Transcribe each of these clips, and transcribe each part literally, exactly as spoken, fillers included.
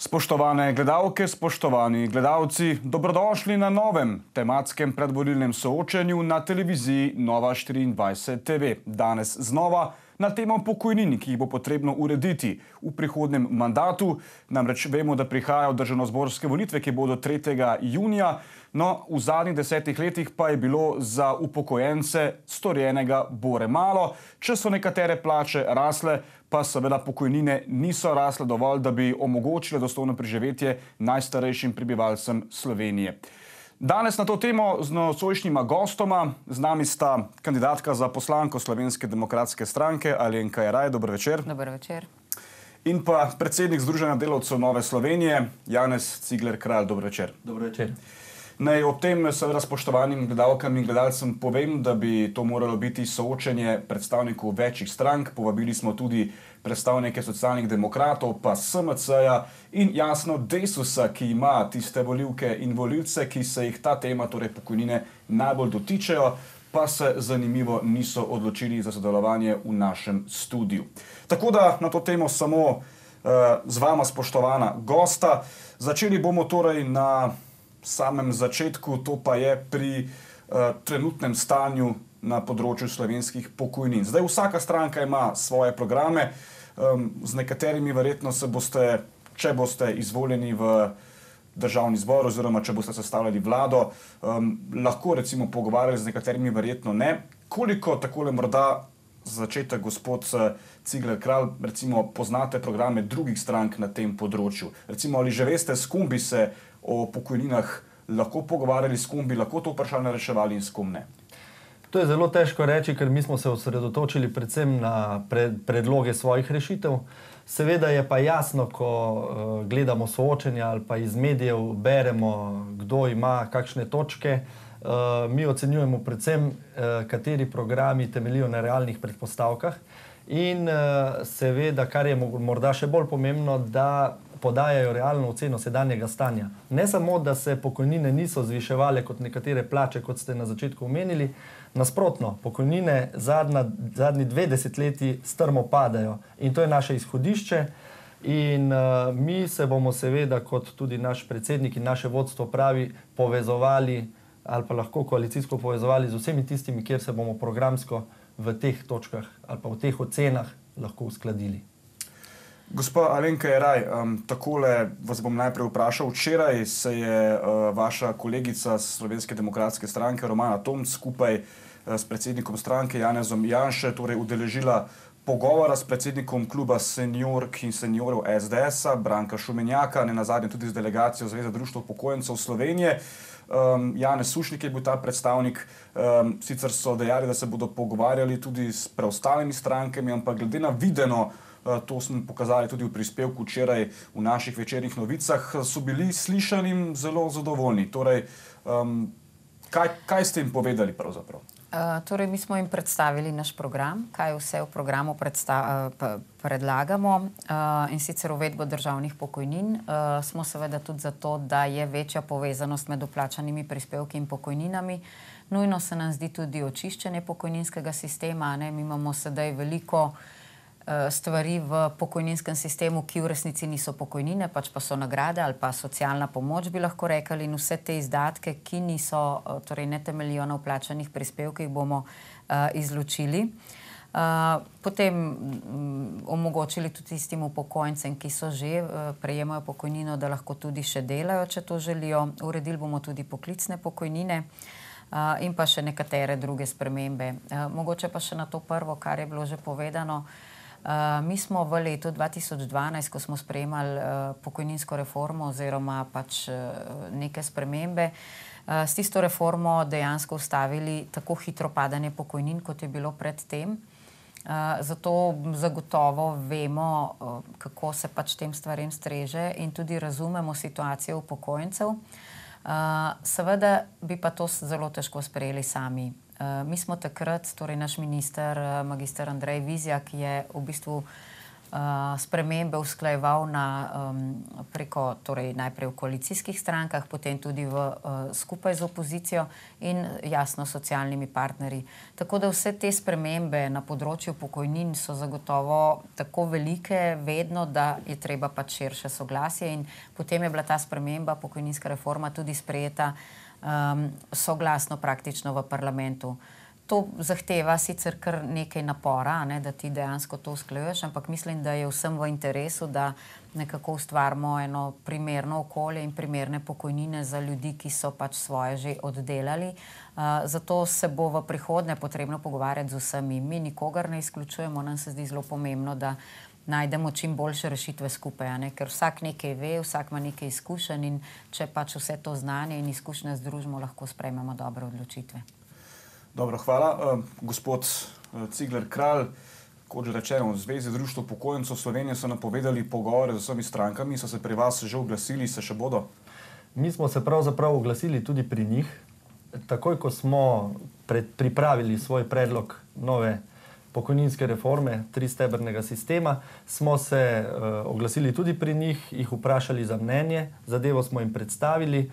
Spoštovane gledalke, spoštovani gledalci, dobrodošli na novem tematskem predvolilnem soočenju na televiziji Nova štiriindvajset T V. Danes znova na temo pokojnin, ki jih bo potrebno urediti v prihodnem mandatu. Namreč vemo, da prihajajo državnozborske volitve, ki bodo tretjega junija, no v zadnjih desetih letih pa je bilo za upokojence storjenega bore malo. Če so nekatere plače rasle, pa seveda pokojnine niso rasle dovolj, da bi omogočile dostojno preživetje najstarejšim prebivalcem Slovenije. Danes na to temo z nocojšnjima gostoma, z nami sta kandidatka za poslanko Slovenske demokratske stranke Alenka Jeraj, dober večer. Dober večer. In pa predsednik Združenja delavcev Nove Slovenije, Janez Cigler Kralj, dober večer. Dober večer. Naj ob tem seveda spoštovanim gledalkam in gledalcem povem, da bi to moralo biti soočenje predstavnikov večjih strank. Povabili smo tudi predstavnike socialnih demokratov, pa S M C-ja in jasno Desusa, ki ima tiste volivke in volivce, ki se jih ta tema, torej pokojnine, najbolj dotičejo, pa se zanimivo niso odločili za sodelovanje v našem studiu. Tako da na to temo samo uh, z vama, spoštovana gosta. Začeli bomo torej na samem začetku, to pa je pri uh, trenutnem stanju na področju slovenskih pokojnin. Zdaj vsaka stranka ima svoje programe, um, z nekaterimi verjetno se boste, če boste izvoljeni v državni zbor oziroma če boste sestavljali vlado, um, lahko recimo pogovarjali, z nekaterimi verjetno ne. Koliko takole morda za začetek, gospod Cigler Kralj, recimo poznate programe drugih strank na tem področju? Recimo, ali že veste, s kom bi se o pokojninah lahko pogovarjali, s kom bi lahko to vprašanje reševali in s kom ne? To je zelo težko reči, ker mi smo se osredotočili predvsem na pred, predloge svojih rešitev. Seveda je pa jasno, ko uh, gledamo soočenja ali pa iz medijev beremo, kdo ima kakšne točke, uh, mi ocenjujemo predvsem, uh, kateri programi temeljijo na realnih predpostavkah in uh, seveda, kar je morda še bolj pomembno, da podajajo realno oceno sedanjega stanja. Ne samo, da se pokojnine niso zviševale kot nekatere plače, kot ste na začetku omenili, nasprotno, pokojnine zadnja, zadnji dve desetletji strmo padajo in to je naše izhodišče in uh, mi se bomo seveda, kot tudi naš predsednik in naše vodstvo pravi, povezovali ali pa lahko koalicijsko povezovali z vsemi tistimi, kjer se bomo programsko v teh točkah ali pa v teh ocenah lahko uskladili. Gospa Alenka Jeraj, um, takole vas bom najprej vprašal. Včeraj se je uh, vaša kolegica Slovenske demokratske stranke Romana Tomc skupaj uh, s predsednikom stranke Janezom Janše torej udeležila pogovora s predsednikom kluba seniork in seniorov S D S-a, Branka Šumenjaka, ne nazadnje tudi z delegacijo Zveze društev upokojencev Slovenije. Um, Janez Sušnik je bil ta predstavnik, um, sicer so dejali, da se bodo pogovarjali tudi s preostalimi strankami, ampak glede na videno, to smo pokazali tudi v prispevku včeraj v naših večernih novicah, so bili slišanim zelo zadovoljni. Torej, um, kaj, kaj ste jim povedali pravzaprav? Uh, torej, mi smo jim predstavili naš program, kaj vse v programu predlagamo uh, in sicer uvedbo državnih pokojnin. Uh, smo seveda tudi zato, da je večja povezanost med vplačanimi prispevki in pokojninami. Nujno se nam zdi tudi očiščenje pokojninskega sistema, ne? Mi imamo sedaj veliko stvari v pokojninskem sistemu, ki v resnici niso pokojnine, pač pa so nagrade ali pa socialna pomoč, bi lahko rekli, in vse te izdatke, ki niso, torej ne temeljijo na vplačanih prispevkih, bomo uh, izločili. Uh, potem um, omogočili tudi tistim upokojencem, ki so že uh, prejemajo pokojnino, da lahko tudi še delajo, če to želijo. Uredili bomo tudi poklicne pokojnine uh, in pa še nekatere druge spremembe. Uh, mogoče pa še na to prvo, kar je bilo že povedano. Uh, mi smo v letu dva tisoč dvanajst, ko smo sprejemali uh, pokojninsko reformo oziroma pač uh, neke spremembe, uh, s tisto reformo dejansko ustavili tako hitro padanje pokojnin, kot je bilo predtem. Uh, zato zagotovo vemo, uh, kako se pač tem stvarem streže in tudi razumemo situacijo upokojencev. Uh, seveda bi pa to zelo težko sprejeli sami. Uh, mi smo takrat, torej naš minister, uh, magister Andrej Vizjak, je v bistvu spremembe usklajeval na, um, preko, torej najprej v koalicijskih strankah, potem tudi v, uh, skupaj z opozicijo in jasno socialnimi partnerji. Tako da vse te spremembe na področju pokojnin so zagotovo tako velike vedno, da je treba pač širše soglasje in potem je bila ta sprememba, pokojninska reforma tudi sprejeta um, soglasno praktično v parlamentu. To zahteva sicer kar nekaj napora, ne, da ti dejansko to usklajuješ, ampak mislim, da je vsem v interesu, da nekako ustvarimo eno primerno okolje in primerne pokojnine za ljudi, ki so pač svoje že oddelali. Uh, zato se bo v prihodnje potrebno pogovarjati z vsemi. Mi nikogar ne izključujemo, nam se zdi zelo pomembno, da najdemo čim boljše rešitve skupaj, ne? Ker vsak nekaj ve, vsak ima nekaj izkušenj in če pač vse to znanje in izkušnje združimo, lahko sprejmemo dobre odločitve. Dobro, hvala. Uh, gospod uh, Cigler Kralj, kot že rečeno, v Zvezi društva upokojencev Slovenije so napovedali pogovore z vsemi strankami, so se pri vas že oglasili, se še bodo? Mi smo se pravzaprav oglasili tudi pri njih. Takoj, ko smo pred, pripravili svoj predlog nove pokojninske reforme, tristebrnega sistema, smo se uh, oglasili tudi pri njih, jih vprašali za mnenje, zadevo smo jim predstavili.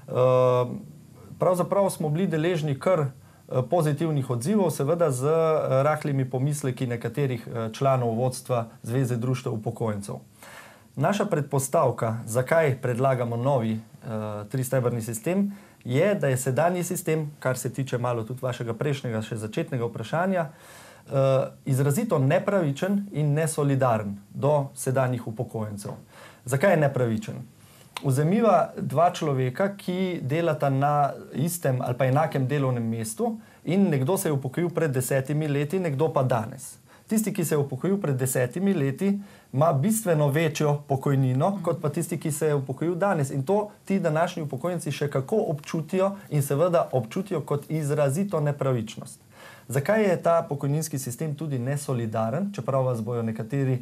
Uh, pravzaprav smo bili deležni kar pozitivnih odzivov, seveda z rahlimi pomisleki nekaterih članov vodstva Zveze društev upokojencev. Naša predpostavka, zakaj predlagamo novi uh, tristebrni sistem, je, da je sedanji sistem, kar se tiče malo tudi vašega prejšnjega, še začetnega vprašanja, uh, izrazito nepravičen in nesolidaren do sedanjih upokojencev. Zakaj je nepravičen? Vzemiva dva človeka, ki delata na istem ali pa enakem delovnem mestu in nekdo se je upokojil pred desetimi leti, nekdo pa danes. Tisti, ki se je upokojil pred desetimi leti, ima bistveno večjo pokojnino, kot pa tisti, ki se je upokojil danes. In to ti današnji upokojenci še kako občutijo in seveda občutijo kot izrazito nepravičnost. Zakaj je ta pokojninski sistem tudi nesolidaren, čeprav vas bojo nekateri,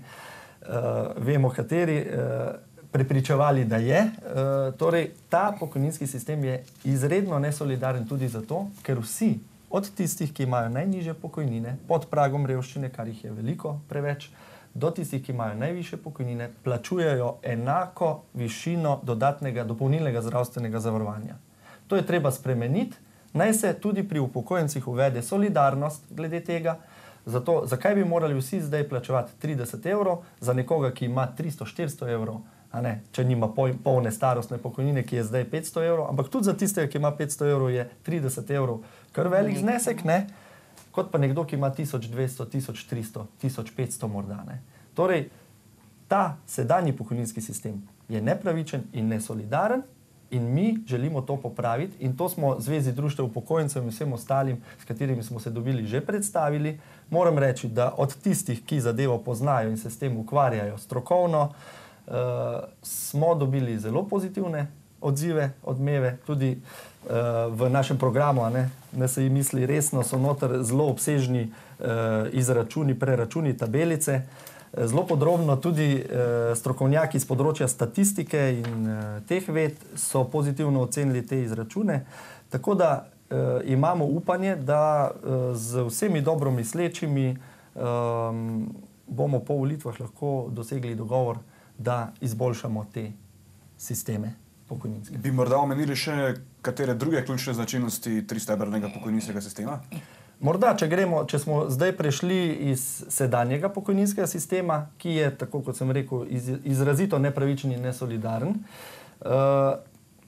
uh, vemo kateri, uh, prepričevali, da je. E, torej, ta pokojninski sistem je izredno nesolidaren tudi zato, ker vsi, od tistih, ki imajo najnižje pokojnine, pod pragom revščine, kar jih je veliko preveč, do tistih, ki imajo najvišje pokojnine, plačujejo enako višino dodatnega dopolnilnega zdravstvenega zavarovanja. To je treba spremeniti, naj se tudi pri upokojencih uvede solidarnost glede tega. Zato, zakaj bi morali vsi zdaj plačevati trideset evrov za nekoga, ki ima tristo štiristo evrov, a ne, če nima polne starostne pokojnine, ki je zdaj petsto evrov, ampak tudi za tistega, ki ima petsto evrov, je trideset evrov kar velik znesek, ne, kot pa nekdo, ki ima tisoč dvesto, tisoč tristo, tisoč petsto morda, ne. Torej, ta sedanji pokojninski sistem je nepravičen in nesolidaren in mi želimo to popraviti in to smo Zvezi društev upokojencev in vsem ostalim, s katerimi smo se dobili, že predstavili. Moram reči, da od tistih, ki zadevo poznajo in se s tem ukvarjajo strokovno, Uh, smo dobili zelo pozitivne odzive, odmeve, tudi uh, v našem programu, a ne, ne se jim misli resno, so noter zelo obsežni uh, izračuni, preračuni, tabelice, zelo podrobno tudi uh, strokovnjaki z področja statistike in uh, teh ved so pozitivno ocenili te izračune, tako da uh, imamo upanje, da uh, z vsemi dobro mislečimi um, bomo po volitvah lahko dosegli dogovor, da izboljšamo te sisteme pokojninske. Bi morda omenili še katere druge ključne značilnosti tristebrnega pokojninskega sistema? Morda, če gremo, če smo zdaj prešli iz sedanjega pokojninskega sistema, ki je, tako kot sem rekel, iz, izrazito nepravičen in nesolidaren, uh,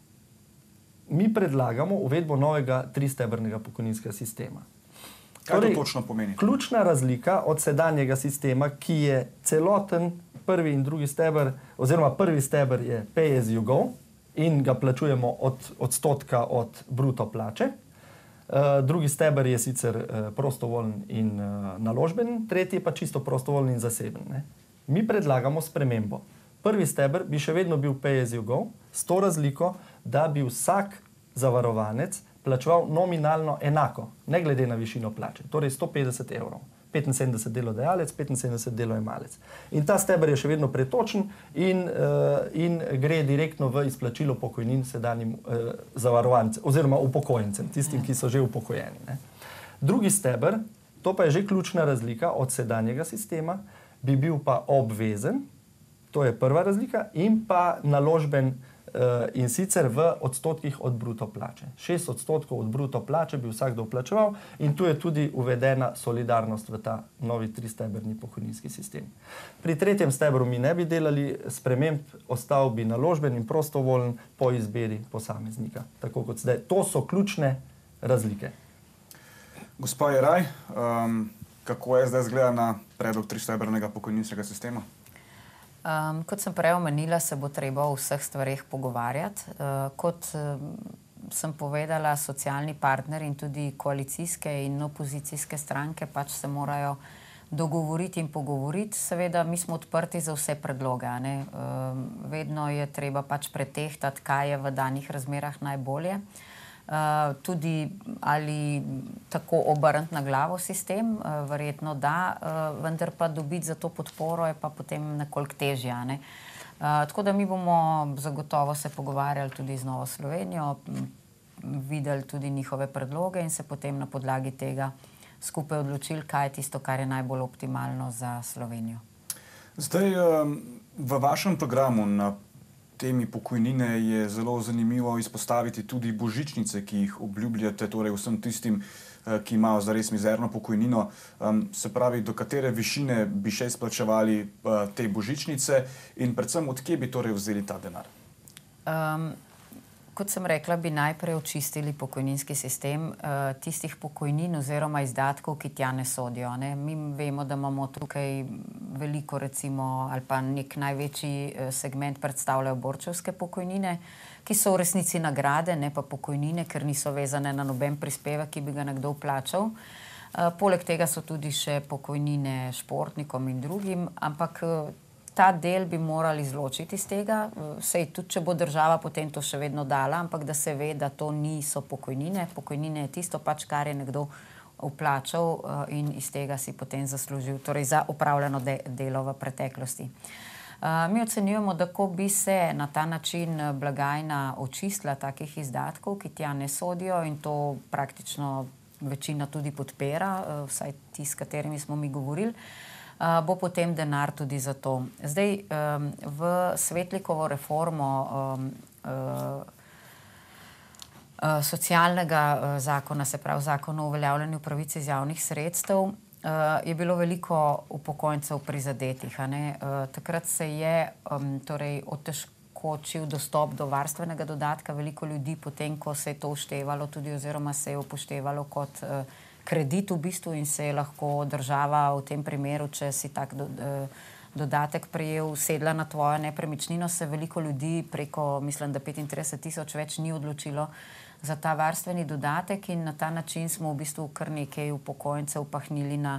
mi predlagamo uvedbo novega tristebrnega pokojninskega sistema. Kaj torej, to točno pomeni? Ključna razlika od sedanjega sistema, ki je celoten prvi in drugi steber, oziroma prvi steber je pay as you go in ga plačujemo od odstotka od bruto plače. Uh, drugi steber je sicer uh, prostovoljen in uh, naložben, tretji pa čisto prostovoljen in zaseben. Ne? Mi predlagamo spremembo. Prvi steber bi še vedno bil pay as you go, s to razliko, da bi vsak zavarovanec plačeval nominalno enako, ne glede na višino plače, torej sto petdeset evrov. petinsedemdeset delodajalec, petinsedemdeset delojemalec. In ta steber je še vedno pretočen in, uh, in gre direktno v izplačilo pokojnin sedanjim uh, zavarovancem oziroma upokojencem, tistim, ki so že upokojeni. Ne. Drugi steber, to pa je že ključna razlika od sedanjega sistema, bi bil pa obvezen, to je prva razlika, in pa naložben in sicer v odstotkih od bruto plače. Šest odstotkov od bruto plače bi vsakdo vplačeval in tu je tudi uvedena solidarnost v ta novi tristebrni pokojninski sistem. Pri tretjem stebru mi ne bi delali sprememb, ostal bi naložben in prostovoljen po izbiri posameznika. Tako kot zdaj. To so ključne razlike. Gospa Jeraj, um, kako je zdaj zgleda na predlog tristebrnega pokojninskega sistema? Um, kot sem prej omenila, se bo treba o vseh stvareh pogovarjati. Uh, kot um, sem povedala, socialni partneri in tudi koalicijske in opozicijske stranke pač se morajo dogovoriti in pogovoriti. Seveda, mi smo odprti za vse predloge. Ne? Um, vedno je treba pač pretehtati, kaj je v danih razmerah najbolje. Uh, tudi ali tako obrniti na glavo sistem, uh, verjetno da, uh, vendar pa dobiti za to podporo je pa potem nekoliko težje. Ne? Uh, tako da mi bomo zagotovo se pogovarjali tudi z Novo Slovenijo, videli tudi njihove predloge in se potem na podlagi tega skupaj odločili, kaj je tisto, kar je najbolj optimalno za Slovenijo. Zdaj, um, v vašem programu na temi pokojnine je zelo zanimivo izpostaviti tudi božičnice, ki jih obljubljate, torej vsem tistim, ki imajo zares mizerno pokojnino. Um, se pravi, do katere višine bi še izplačevali uh, te božičnice in predvsem od kje bi torej vzeli ta denar? Um, kot sem rekla, bi najprej očistili pokojninski sistem uh, tistih pokojnin oziroma izdatkov, ki tja ne sodijo. Ne? Mi vemo, da imamo tukaj veliko, recimo, ali pa nek največji segment predstavljajo borčevske pokojnine, ki so v resnici nagrade, ne pa pokojnine, ker niso vezane na noben prispevek, ki bi ga nekdo vplačal. Uh, poleg tega so tudi še pokojnine športnikom in drugim, ampak uh, ta del bi morali izločiti iz tega. Sej tudi, če bo država potem to še vedno dala, ampak da se ve, da to niso pokojnine. Pokojnine je tisto pač, kar je nekdo vplačal uh, in iz tega si potem zaslužil, torej za opravljeno de delo v preteklosti. Uh, mi ocenjujemo, da ko bi se na ta način blagajna očistila takih izdatkov, ki tja ne sodijo in to praktično večina tudi podpira, uh, vsaj ti, s katerimi smo mi govorili, Uh, bo potem denar tudi za to. Zdaj, um, v Svetlikovo reformo um, uh, uh, socialnega uh, zakona, se pravi zakona o uveljavljanju pravic iz javnih sredstev, uh, je bilo veliko upokojencev prizadetih. A ne? Uh, takrat se je um, torej otežkočil dostop do varstvenega dodatka veliko ljudi, potem ko se je to uštevalo tudi oziroma se je upoštevalo kot uh, kredit v bistvu in se je lahko država v tem primeru, če si tak do, dodatek prejel, sedla na tvojo nepremičnino, se veliko ljudi preko, mislim, da petintrideset tisoč več ni odločilo za ta varstveni dodatek in na ta način smo v bistvu kar nekaj upokojencev pahnili na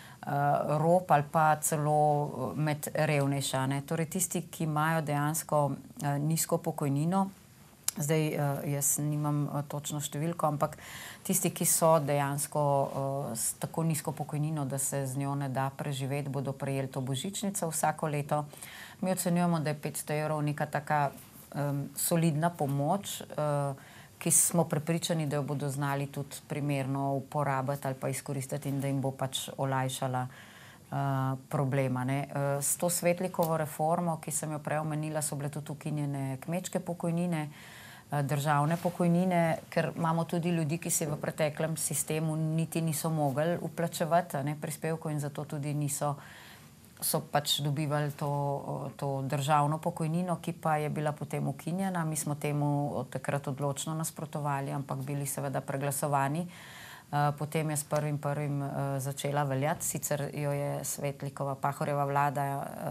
uh, rob ali pa celo med revnejša. Ne? Torej tisti, ki imajo dejansko uh, nizko pokojnino, zdaj uh, jaz nimam uh, točno številko, ampak tisti, ki so dejansko uh, s tako nizko pokojnino, da se z njo ne da preživeti, bodo prejeli to božičnico vsako leto. Mi ocenjujemo, da je petsto evrov neka taka um, solidna pomoč, uh, ki smo prepričani, da jo bodo znali tudi primerno uporabiti ali pa izkoristiti in da jim bo pač olajšala uh, problema. Ne? Uh, s to Svetlikovo reformo, ki sem jo prej omenila, so bile tudi ukinjene kmečke pokojnine, državne pokojnine, ker imamo tudi ljudi, ki se v preteklem sistemu niti niso mogli vplačevati ne, prispevkov in zato tudi niso, so pač dobivali to, to državno pokojnino, ki pa je bila potem ukinjena. Mi smo temu od takrat odločno nasprotovali, ampak bili seveda preglasovani. Potem je s prvim prvim začela veljati, sicer jo je Svetlikova Pahorjeva vlada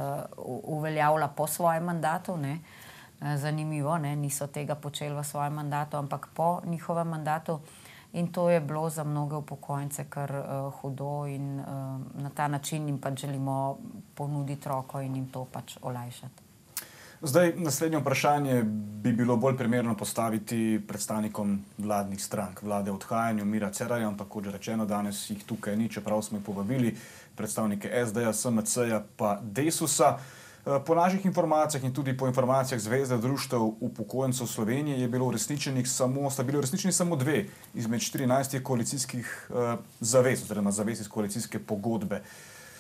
uveljavila po svojem mandatu, ne. Zanimivo, ne? Niso tega počeli v svojem mandatu, ampak po njihovem mandatu in to je bilo za mnoge upokojence kar uh, hudo in uh, na ta način jim pač želimo ponuditi roko in jim to pač olajšati. Zdaj, naslednje vprašanje bi bilo bolj primerno postaviti predstavnikom vladnih strank. Vlade odhajanju Mira Cerarja, ampak kot že rečeno, danes jih tukaj ni, čeprav smo jih povabili, predstavnike S D-ja, S M C-ja pa Desusa. Po naših informacijah in tudi po informacijah Zveze društev upokojencev Slovenije je bilo uresničenih samo, sta bili uresničeni samo dve izmed štirinajstih koalicijskih uh, zavez, oziroma zavez iz koalicijske pogodbe.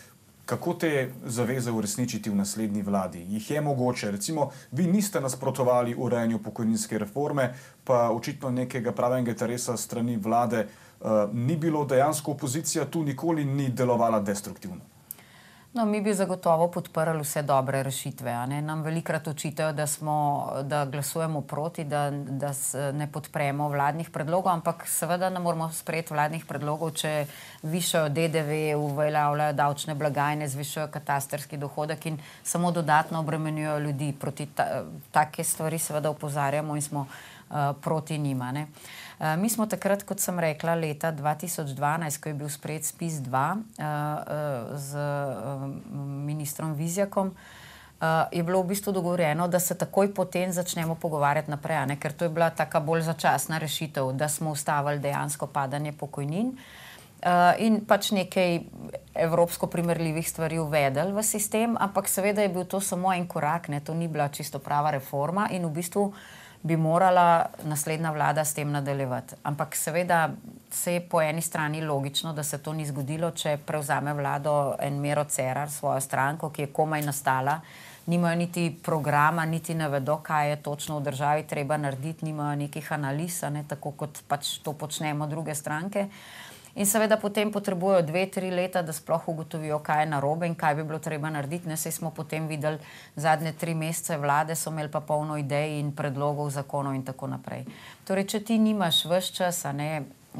Kako te zaveze uresničiti v naslednji vladi? Jih je mogoče? Recimo, vi niste nasprotovali urejanju pokojninske reforme, pa očitno nekega pravega interesa strani vlade uh, ni bilo, dejansko opozicija tu nikoli ni delovala destruktivno. No, mi bi zagotovo podprli vse dobre rešitve. A ne? Nam velikrat očitajo, da, smo, da glasujemo proti, da, da ne podpremo vladnih predlogov, ampak seveda ne moramo sprejeti vladnih predlogov, če višajo D D V, uveljavljajo davčne blagajne, zvišajo katastrski dohodek in samo dodatno obremenjujejo ljudi. Proti ta, take stvari seveda opozarjamo in smo uh, proti njima. Ne? Uh, mi smo takrat, kot sem rekla, leta dva tisoč dvanajst, ko je bil sprejet spis dva uh, uh, z uh, ministrom Vizjakom, uh, je bilo v bistvu dogovorjeno, da se takoj potem začnemo pogovarjati naprej, ne? Ker to je bila taka bolj začasna rešitev, da smo ustavili dejansko padanje pokojnin uh, in pač nekaj evropsko primerljivih stvari uvedli v sistem, ampak seveda je bil to samo en korak, ne? To ni bila čisto prava reforma in v bistvu bi morala naslednja vlada s tem nadaljevati. Ampak seveda se je po eni strani logično, da se to ni zgodilo, če prevzame vlado en Miro Cerar, svojo stranko, ki je komaj nastala, nimajo niti programa, niti ne vedo, kaj je točno v državi treba narediti, nimajo nekih analiz, ne, tako kot pač to počnemo druge stranke. In seveda potem potrebujejo dve, tri leta, da sploh ugotovijo, kaj je narobe in kaj bi bilo treba narediti. Ne, saj smo potem videli zadnje tri mesece vlade, so imeli pa polno idej in predlogov, zakonov in tako naprej. Torej, če ti nimaš ves čas, ne,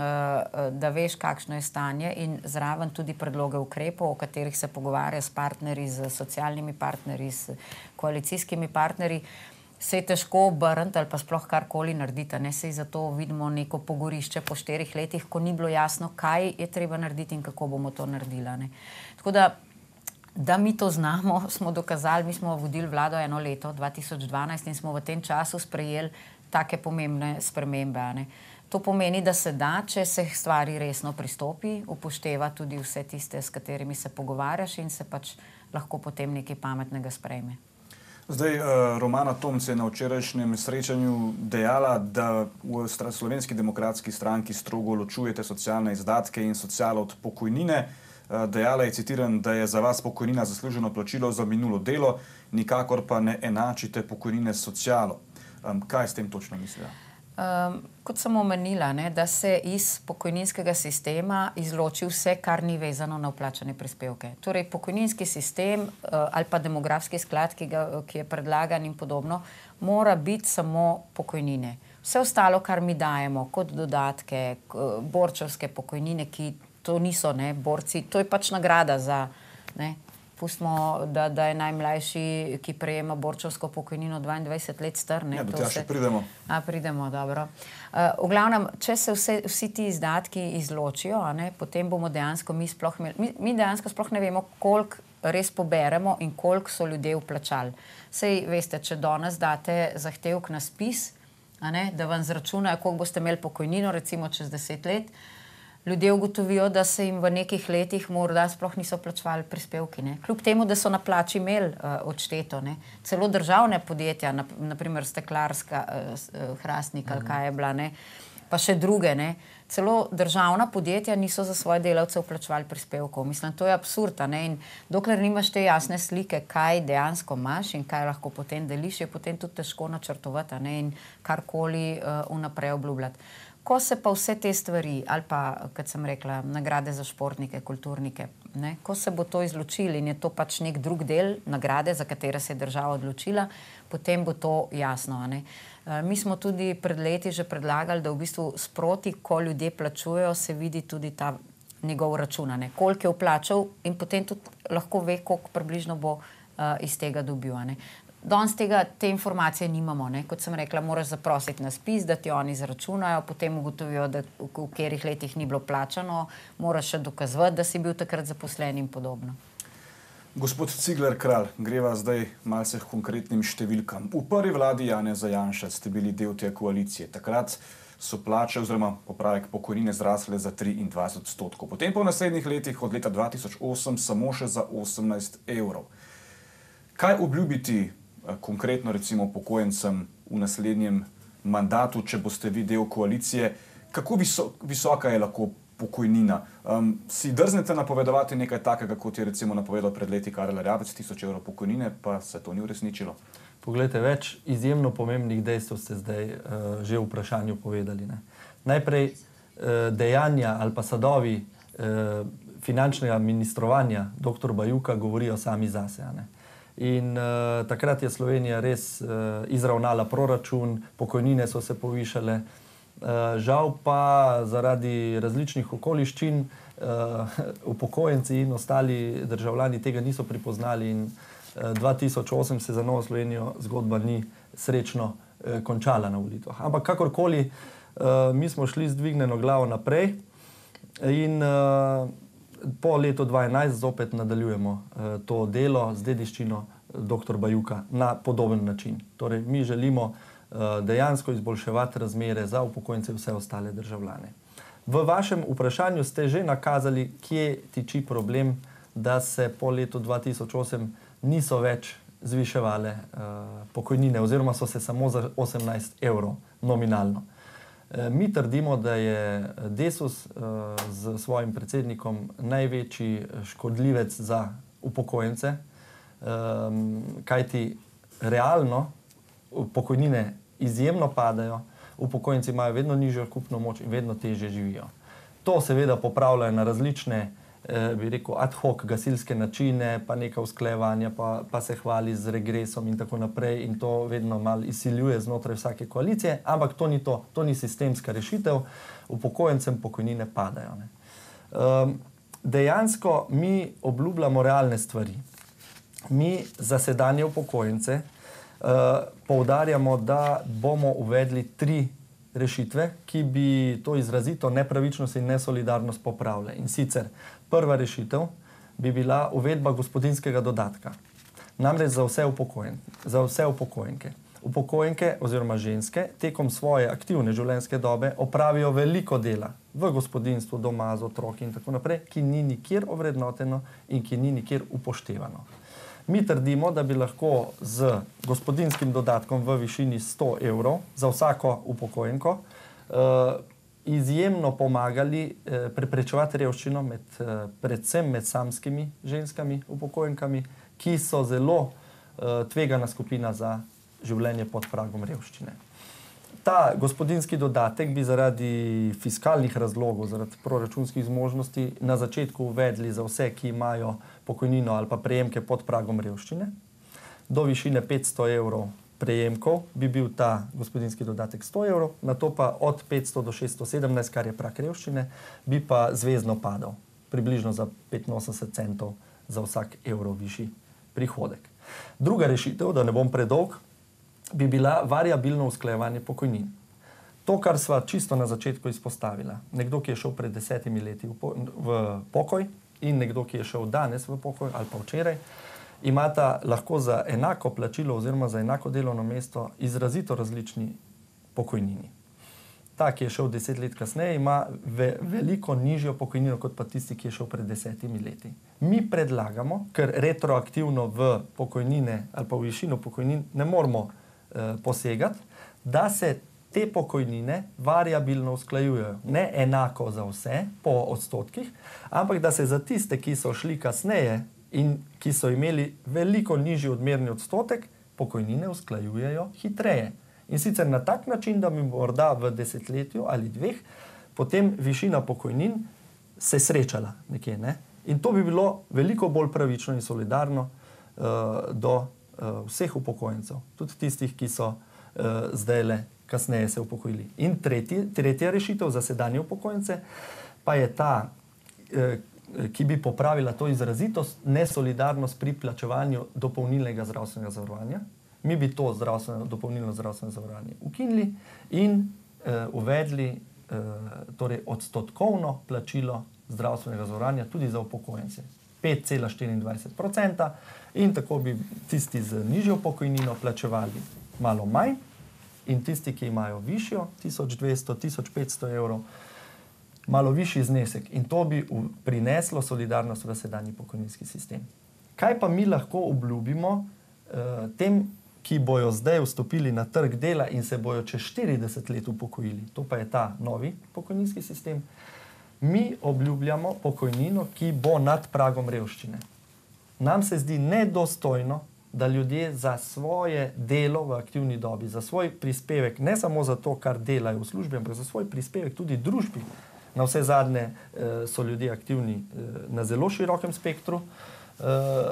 da veš, kakšno je stanje in zraven tudi predloge ukrepov, o katerih se pogovarja s partnerji, s socialnimi partnerji, s koalicijskimi partnerji, se je težko obrniti ali pa sploh karkoli narediti. Ne? Sej zato vidimo neko pogorišče po štirih letih, ko ni bilo jasno, kaj je treba narediti in kako bomo to naredili. Ne? Tako da, da mi to znamo, smo dokazali, mi smo vodili vlado eno leto, dva tisoč dvanajst, in smo v tem času sprejeli take pomembne spremembe. Ne? To pomeni, da se da, če se stvari resno pristopi, upošteva tudi vse tiste, s katerimi se pogovarjaš in se pač lahko potem nekaj pametnega sprejme. Zdaj, Romana Tomc je na včerajšnjem srečanju dejala, da v Slovenski demokratski stranki strogo ločujete socialne izdatke in socialo od pokojnine. Dejala je, citiram, da je za vas pokojnina zasluženo plačilo za minulo delo, nikakor pa ne enačite pokojnine s socialo. Kaj s tem točno mislijo? Um, kot sem omenila, ne, da se iz pokojninskega sistema izloči vse, kar ni vezano na vplačane prispevke. Torej, pokojninski sistem uh, ali pa demografski sklad, ki, ga, ki je predlagan in podobno, mora biti samo pokojnine. Vse ostalo, kar mi dajemo, kot dodatke, borčevske pokojnine, ki to niso, ne, borci, to je pač nagrada za, ne, pustimo, da, da je najmlajši, ki prejema borčevsko pokojnino dvaindvajset let star. Ne, ja, do tega še pridemo. A, pridemo, dobro. Uh, v glavnem, če se vse, vsi ti izdatki izločijo, a ne, potem bomo dejansko mi sploh imeli, mi, mi dejansko sploh ne vemo, koliko res poberemo in koliko so ljudje vplačali. Sej, veste, če danes date zahtevek na spis, a ne, da vam zračunajo, koliko boste imeli pokojnino, recimo čez deset let, ljudje ugotovijo, da se jim v nekih letih morda sploh niso plačevali prispevki. Ne? Kljub temu, da so na plači imeli uh, odšteto. Ne? Celo državne podjetja, na, naprimer Steklarska, uh, Hrastnik, ali kaj je bila, ne? Pa še druge, ne? Celo državna podjetja niso za svoje delavce vplačevali prispevkov. Mislim, to je absurd. Ne? In dokler nimaš te jasne slike, kaj dejansko imaš in kaj lahko potem deliš, je potem tudi težko načrtovati, ne? In karkoli uh, vnaprej obljubljati. Ko se pa vse te stvari, ali pa, kot sem rekla, nagrade za športnike, kulturnike, ne, ko se bo to izločili in je to pač nek drug del nagrade, za katere se je država odločila, potem bo to jasno. Ne. Mi smo tudi pred leti že predlagali, da v bistvu sproti, ko ljudje plačujejo, se vidi tudi ta njegov račun, ne, koliko je vplačal in potem tudi lahko ve, koliko približno bo uh, iz tega dobil. Ne. Danes tega, te informacije nimamo. Ne? Kot sem rekla, moraš zaprositi na spis, da ti oni izračunajo, potem ugotovijo, da v, v katerih letih ni bilo plačano, moraš še dokazovati, da si bil takrat zaposlen in podobno. Gospod Cigler Kralj, greva zdaj malce k konkretnim številkam. V prvi vladi Janeza Janše ste bili del te koalicije. Takrat so plače oziroma popravek pokojnine zrasle za triindvajset odstotkov. Potem po naslednjih letih od leta dva tisoč osem samo še za osemnajst evrov. Kaj obljubiti konkretno recimo upokojencem v naslednjem mandatu, če boste vi del koalicije, kako viso, visoka je lahko pokojnina. Um, si drznete napovedovati nekaj takega, kot je recimo napovedal pred leti Karel Erjavec, tisoč evrov pokojnine, pa se to ni uresničilo? Poglejte, več izjemno pomembnih dejstev ste zdaj uh, že v vprašanju povedali. Ne? Najprej uh, dejanja ali pa sadovi uh, finančnega ministrovanja doktor Bajuka govorijo sami zase. Ne? In uh, takrat je Slovenija res uh, izravnala proračun, pokojnine so se povišale, uh, žal pa zaradi različnih okoliščin uh, upokojenci in ostali državljani tega niso pripoznali in uh, dva tisoč osem se za Novo Slovenijo zgodba ni srečno uh, končala na volitvah. Ampak kakorkoli, uh, mi smo šli z dvignjeno glavo naprej in uh, po letu dva tisoč enajst zopet nadaljujemo uh, to delo z dediščino doktor Bajuka na podoben način. Torej, mi želimo uh, dejansko izboljševati razmere za upokojence in vse ostale državljane. V vašem vprašanju ste že nakazali, kje tiči problem, da se po letu dva tisoč osem niso več zviševale uh, pokojnine oziroma so se samo za osemnajst evrov nominalno. Mi trdimo, da je Desus z svojim predsednikom največji škodljivec za upokojence, kajti realno pokojnine izjemno padajo, upokojenci imajo vedno nižjo kupno moč in vedno težje živijo. To seveda popravljajo na različne, bi rekel, ad hoc gasilske načine, pa neka usklajevanja, pa, pa se hvali z regresom in tako naprej in to vedno malo izsiljuje znotraj vsake koalicije, ampak to ni to, to ni sistemska rešitev, upokojencem pokojnine padajo. Ne. Um, dejansko mi obljubljamo realne stvari. Mi za sedanje upokojence uh, poudarjamo, da bomo uvedli tri rešitve, ki bi to izrazito nepravičnost in nesolidarnost popravile. In sicer prva rešitev bi bila uvedba gospodinjskega dodatka. Namreč za vse upokojenke. Za vse upokojenke. Upokojenke oziroma ženske tekom svoje aktivne življenjske dobe opravijo veliko dela v gospodinjstvu, doma, z otroki in tako naprej, ki ni nikjer ovrednoteno in ki ni nikjer upoštevano. Mi trdimo, da bi lahko z gospodinjskim dodatkom v višini sto evrov za vsako upokojenko uh, izjemno pomagali uh, preprečevati revščino med, uh, predvsem med samskimi ženskami upokojenkami, ki so zelo uh, tvegana skupina za življenje pod pragom revščine. Ta gospodinjski dodatek bi zaradi fiskalnih razlogov, zaradi proračunskih zmožnosti na začetku uvedli za vse, ki imajo pokojnino ali pa prejemke pod pragom revščine. Do višine petsto evrov prejemkov bi bil ta gospodinjski dodatek sto evrov, na to pa od petsto do šeststo sedemnajst, kar je prag revščine, bi pa zvezno padal, približno za petinosemdeset centov za vsak evro višji prihodek. Druga rešitev, da ne bom predolg, bi bila variabilno usklajevanje pokojnin. To, kar sva čisto na začetku izpostavila. Nekdo, ki je šel pred desetimi leti v, po, v pokoj in nekdo, ki je šel danes v pokoj ali pa včeraj, imata lahko za enako plačilo oziroma za enako delovno mesto izrazito različni pokojnini. Ta, ki je šel deset let kasneje, ima ve, veliko nižjo pokojnino kot pa tisti, ki je šel pred desetimi leti. Mi predlagamo, ker retroaktivno v pokojnine ali pa v višino pokojnin ne moramo eh, posegati, da se te pokojnine variabilno usklajujejo. Ne enako za vse po odstotkih, ampak da se za tiste, ki so šli kasneje in ki so imeli veliko nižji odmerni odstotek, pokojnine usklajujejo hitreje. In sicer na tak način, da bi morda v desetletju ali dveh potem višina pokojnin se srečala nekje. Ne? In to bi bilo veliko bolj pravično in solidarno uh, do uh, vseh upokojencev, tudi tistih, ki so uh, zdajle kasneje se upokojili. In tretji, tretja rešitev za sedanje upokojence pa je ta, uh, ki bi popravila to izrazitost nesolidarnost pri plačevanju dopolnilnega zdravstvenega zavarovanja. Mi bi to zdravstveno, dopolnilno zdravstveno zavarovanje ukinili in uh, uvedli uh, torej odstotkovno plačilo zdravstvenega zavarovanja tudi za upokojence. pet cela štiriindvajset procenta in tako bi tisti z nižjo pokojnino plačevali malo manj in tisti, ki imajo višjo, tisoč dvesto, tisoč petsto evrov, malo višji znesek. In to bi v, prineslo solidarnost v sedanji pokojninski sistem. Kaj pa mi lahko obljubimo uh, tem, ki bojo zdaj vstopili na trg dela in se bojo čez štirideset let upokojili. To pa je ta novi pokojninski sistem. Mi obljubljamo pokojnino, ki bo nad pragom revščine. Nam se zdi nedostojno, da ljudje za svoje delo v aktivni dobi, za svoj prispevek, ne samo za to, kar delajo v službi, ampak za svoj prispevek tudi družbi. Na vse zadnje eh, so ljudje aktivni eh, na zelo širokem spektru eh,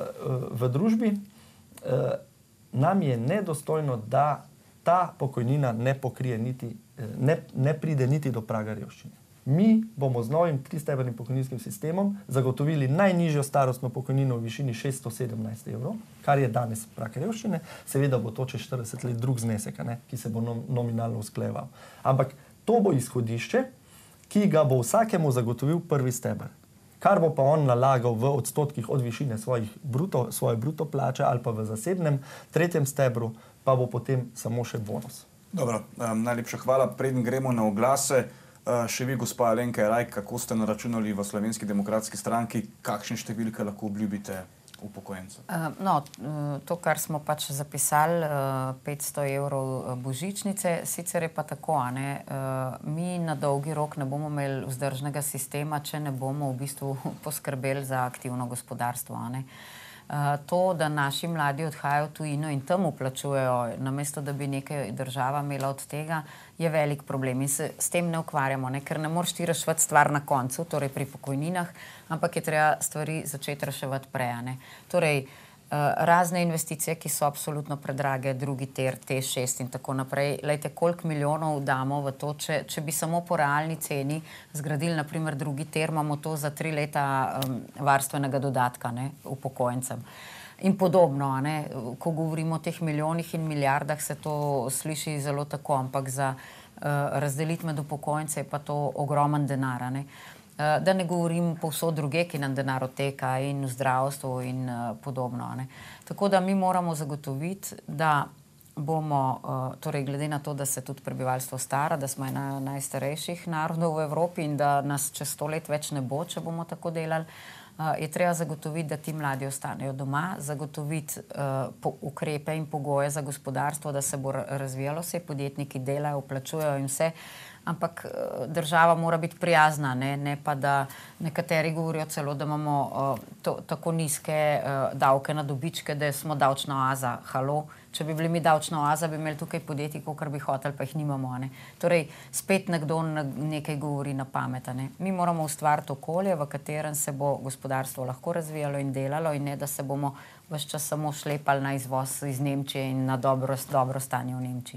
v družbi. Eh, nam je nedostojno, da ta pokojnina ne pokrije niti, eh, ne, ne pride niti do praga revščine. Mi bomo z novim tristebrnim pokojninskim sistemom zagotovili najnižjo starostno pokojnino v višini šeststo sedemnajst evrov, kar je danes prag revščine. Seveda bo to čez štirideset let drug znesek, ne, ki se bo nom, nominalno usklejeval. Ampak to bo izhodišče, ki ga bo vsakemu zagotovil prvi steber. Kar bo pa on nalagal v odstotkih od višine svojih bruto, svoje bruto plače ali pa v zasebnem tretjem stebru, pa bo potem samo še bonus. Dobro, um, najlepša hvala. Preden gremo na oglase, Uh, še vi, gospa Alenka Jeraj, kako ste naračunali v Slovenski demokratski stranki, kakšne številke lahko obljubite upokojencem? Uh, no, to, kar smo pač zapisali, uh, petsto evrov božičnice, sicer je pa tako, a ne, uh, mi na dolgi rok ne bomo imeli vzdržnega sistema, če ne bomo v bistvu poskrbeli za aktivno gospodarstvo, a ne. Uh, to, da naši mladi odhajajo v tujino in tam vplačujejo, namesto da bi nekaj država imela od tega, je velik problem in se s tem ne ukvarjamo, ne? Ker ne moreš ti reševati stvar na koncu, torej pri pokojninah, ampak je treba stvari začeti reševati prej, ne? Torej, uh, razne investicije, ki so absolutno predrage, drugi tir, T šest in tako naprej. Lejte, koliko milijonov damo v to, če, če bi samo po realni ceni zgradili, naprimer, drugi tir, imamo to za tri leta um, varstvenega dodatka, ne, upokojencem. In podobno, a ne, ko govorimo o teh milijonih in milijardah, se to sliši zelo tako, ampak za uh, razdeliti med upokojence je pa to ogromen denar, a ne. Uh, da ne govorim povsod druge, ki nam denar odteka in v zdravstvu in uh, podobno, a ne. Tako da mi moramo zagotoviti, da bomo, uh, torej glede na to, da se tudi prebivalstvo stara, da smo ena najstarejših narodov v Evropi in da nas čez sto let več ne bo, če bomo tako delali, Uh, je treba zagotoviti, da ti mladi ostanejo doma, zagotoviti uh, po, ukrepe in pogoje za gospodarstvo, da se bo razvijalo, vse podjetniki delajo, plačujejo in vse, ampak uh, država mora biti prijazna, ne, ne pa da nekateri govorijo celo, da imamo uh, to, tako nizke uh, davke na dobičke, da smo davčna oaza. Halo, če bi bili mi davčna oaza, bi imeli tukaj podjetij, kakor bi hoteli, pa jih nimamo. Ne? Torej, spet nekdo nekaj govori na pamet. Ne? Mi moramo ustvariti okolje, v katerem se bo gospodarstvo lahko razvijalo in delalo in ne, da se bomo ves čas samo šlepali na izvoz iz Nemčije in na dobro, dobro stanje v Nemčiji.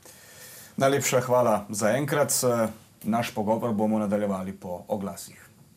Najlepša hvala za enkrat. Naš pogovor bomo nadaljevali po oglasih.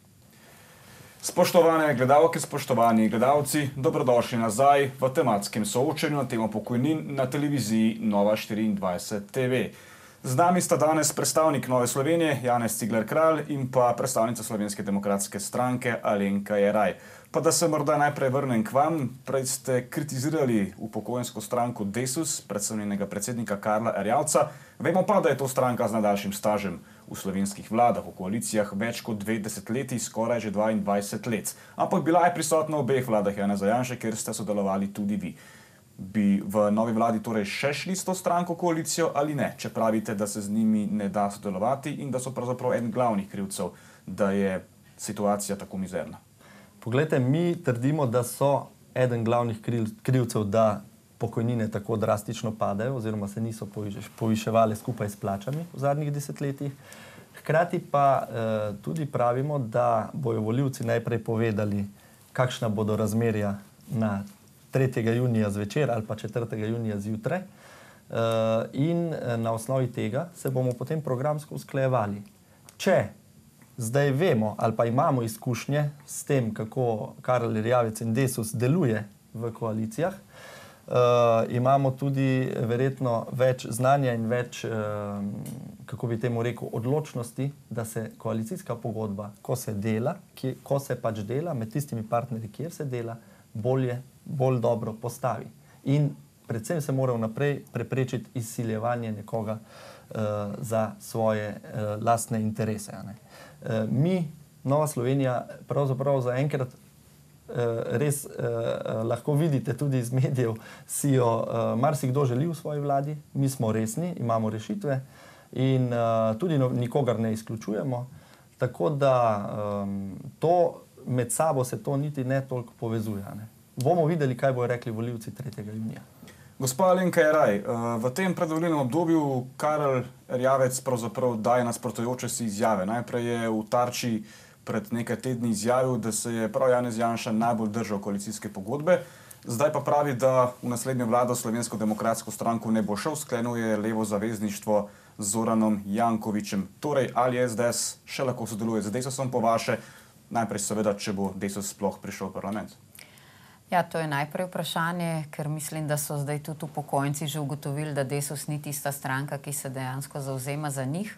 Spoštovane gledalke, spoštovani gledalci, dobrodošli nazaj v tematskem soočenju na temo pokojnin na televiziji Nova štiriindvajset T V. Z nami sta danes predstavnik Nove Slovenije Janez Cigler Kralj in pa predstavnica Slovenske demokratske stranke Alenka Jeraj. Pa da se morda najprej vrnem k vam, prej ste kritizirali upokojensko stranko Desus, predvsem njenega predsednika Karla Erjavca. Vemo pa, da je to stranka z najdaljšim stažem v slovenskih vladah, v koalicijah več kot dve desetletji, skoraj že dvaindvajset let. Ampak bila je prisotna v obeh vladah Janeza Janše, kjer ste sodelovali tudi vi. Bi v novi vladi torej še šli s to stranko koalicijo ali ne, če pravite, da se z njimi ne da sodelovati in da so pravzaprav eden glavnih krivcev, da je situacija tako mizerna? Poglejte, mi trdimo, da so eden glavnih krivcev, da pokojnine tako drastično padajo oziroma se niso poviševale skupaj s plačami v zadnjih desetletjih. Hkrati pa eh, tudi pravimo, da bojo volivci najprej povedali, kakšna bodo razmerja na tretjega junija zvečer ali pa četrtega junija zjutraj. Uh, in na osnovi tega se bomo potem programsko usklajevali. Če zdaj vemo ali pa imamo izkušnje s tem, kako Karl Erjavec in Desus deluje v koalicijah, uh, imamo tudi verjetno več znanja in več, uh, kako bi temu rekel, odločnosti, da se koalicijska pogodba, ko se dela, ki, ko se pač dela med tistimi partnerji, kjer se dela, bolje bolj dobro postavi. In predvsem se mora vnaprej preprečiti izsiljevanje nekoga uh, za svoje uh, lastne interese. Ne? Uh, mi, Nova Slovenija, pravzaprav zaenkrat uh, res uh, lahko vidite tudi iz medijev, si jo uh, marsikdo želi v svoji vladi, mi smo resni, imamo rešitve in uh, tudi no, nikogar ne izključujemo. Tako da um, to med sabo se to niti ne toliko povezuje. Ne. Bomo videli, kaj bodo rekli volivci tretjega junija. Gospa Alenka Jeraj, v tem predvolilnem obdobju Karel Erjavec pravzaprav daje nasprotujoče si izjave. Najprej je v Tarči pred nekaj tedni izjavil, da se je prav Janez Janša najbolj držal koalicijske pogodbe. Zdaj pa pravi, da v naslednjo vlado Slovensko demokratsko stranko ne bo šel, sklenuje levo zavezništvo z Zoranom Jankovićem. Torej, ali S D S še lahko sodeluje z Desusom po vaše? Najprej seveda, če bo Desus sploh prišel v parlament. Ja, to je najprej vprašanje, ker mislim, da so zdaj tudi upokojenci že ugotovili, da Desus ni tista stranka, ki se dejansko zavzema za njih.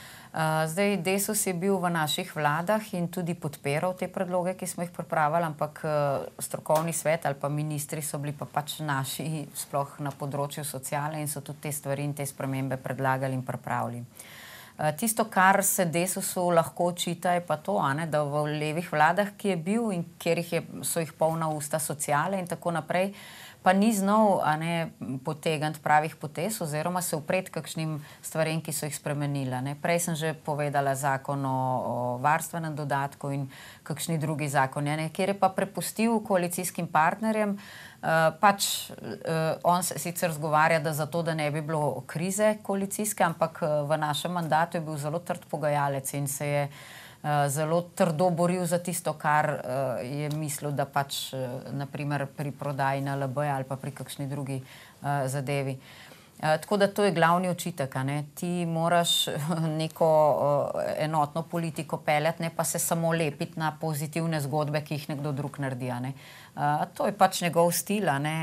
Uh, zdaj, Desus je bil v naših vladah in tudi podpiral te predloge, ki smo jih pripravili, ampak uh, strokovni svet ali pa ministri so bili pa pač naši, sploh na področju sociale, in so tudi te stvari in te spremembe predlagali in pripravili. Uh, tisto, kar se Desusu lahko očita, je pa to, a ne, da v levih vladah, ki je bil in kjer jih je, so jih polna usta sociale in tako naprej, pa ni znal, a ne, potegniti pravih potez oziroma se upreti kakšnim stvarem, ki so jih spremenila. Ne. Prej sem že povedala zakon o, o varstvenem dodatku in kakšni drugi zakoni, ne, kjer je pa prepustil koalicijskim partnerjem. Uh, pač uh, on se sicer zgovarja, da zato, da ne bi bilo krize koalicijske, ampak uh, v našem mandatu je bil zelo trd pogajalec in se je uh, zelo trdo boril za tisto, kar uh, je mislil, da pač uh, naprimer pri prodaji na L B ali pa pri kakšni drugi uh, zadevi. Uh, tako da to je glavni očitek, a ne. Ti moraš neko uh, enotno politiko peljati, ne pa se samo lepiti na pozitivne zgodbe, ki jih nekdo drug naredi, a ne. Uh, to je pač njegov stil, a ne.